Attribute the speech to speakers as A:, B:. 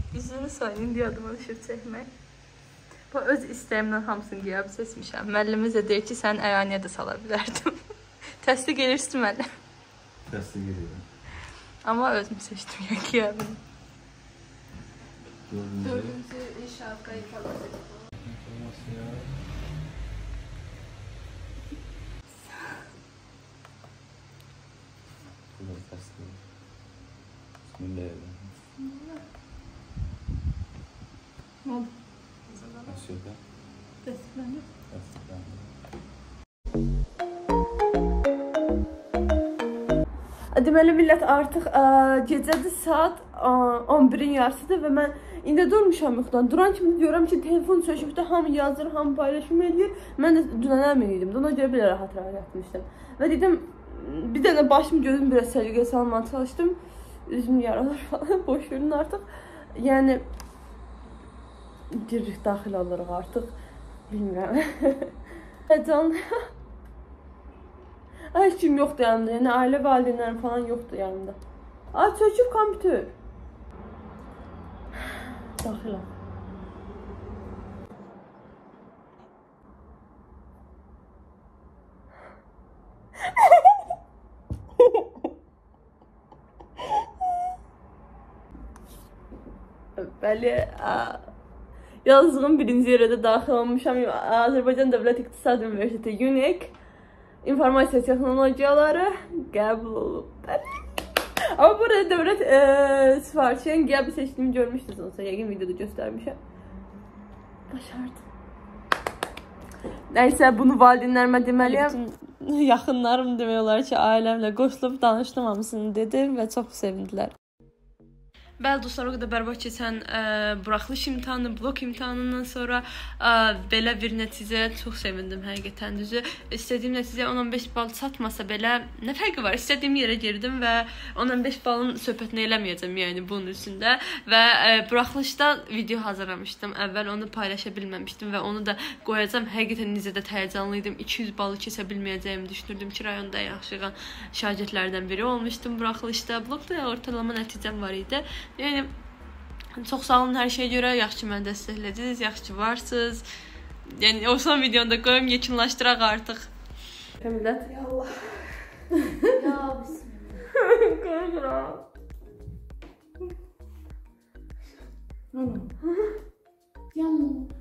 A: Üzünü sayın, indi adıma düşüb çəkmək. Bu öz istəyimdən hamısını qiyab seçmişəm. Müəllimimiz də deyir ki, sən əyaniyə də sala bilərdim. Təsdiq edirsin müəllim.
B: Təsdiq edirəm.
A: Amma özüm seçdim ya qiyabını.
B: Dördüncü
A: inşaat qayıtları.
B: Bismillahirrahmanirrahim.
A: Ne oldu?
B: Aşağıda.
A: Təsdiqləndi. Deməli millət artıq gecədir, saat 11-in yarısıdır və mən indi durmuşam yuxudan. Duran kimi görürəm ki, telefon sökübdə hamı yazır, hamı paylaşım edir. Mən də dünən əmin idim. Ona görə belə rahat yatmışdım. Və dedim, bir dənə başım gözüm biraz səliqə salmağa çalışdım. Üzüm yaralar falan, boş verin artıq. Yəni, giririk, daxil alırıq artıq. Bilmirəm. Can. Heç kim yoxdur yanımda, yəni ailə valideynlərim falan yoxdur yanımda. Ay, çöküb kompüter. Daxil al. Bəli, yazdığım birinci yerə də daxil olmuşam. Azərbaycan Dövlət İqtisad Universiteti UNIC İnformasiya texnologiyaları qəbul olub. Amma burada dövlət sifarişinin qəbul seçdiyimi görmüşdünüz olsa, yəqin videoda göstərmişəm. Başardım. Nəysə, bunu valideynlərimə deməliyəm. Yaxınlarım demək olar ki, ailəmlə qoşulub danışdım hamısını dedim və çox sevindilər. Bəli dostlar, o qədər bərbad keçən buraxılış imtahanı, blok imtahanından sonra belə bir nəticəyə çox sevindim həqiqətən düzü. İstədiyim nəticəyə 10-15 bal çatmasa belə nə fərqi var? İstədiyim yerə girdim və 10-15 balın söhbətini eləməyəcəm yəni bunun üstündə. Və buraxılışda video hazırlamışdım. Əvvəl onu paylaşa bilməmişdim və onu da qoyacam. Həqiqətən necə də həyəcanlıydım. 200 balı keçə bilməyəcəyimi düşünürdüm ki, rayonda yaxşı yığan şagirdlərdən biri olmuşdum buraxılışda. Blokda ortalama nəticəm var idi. Yəni, çox sağ olun hər şeyə görə, yaxşı ki məni dəstəklədiniz, yaxşı ki varsınız. Yəni, o son videonu da qoyum, yekunlaşdıraq artıq. Millət.
C: Ya Allah. Ya bismillah.
A: Qorxuram.
C: Yanım.